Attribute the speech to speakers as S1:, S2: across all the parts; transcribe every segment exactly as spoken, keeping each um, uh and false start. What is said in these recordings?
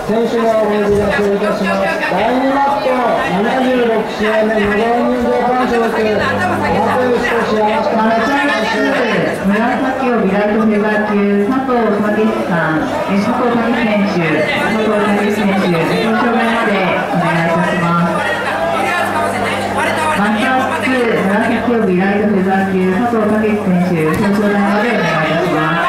S1: 選手のお呼び出しをいたします。だいにマットななじゅうろく試合目、無料入場感謝です。松井少しよろしくお願いします。
S2: 紫をビライトフェザー級、佐藤武さん、え佐藤武選手、佐藤武選手、表彰台までお願いいたします。マスターツー、紫をビライトフェザー級、佐藤武選手、表彰台までお願いいたします。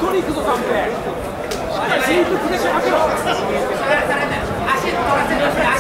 S3: しっかりセーフプレッシャーかけろ。足取らせる。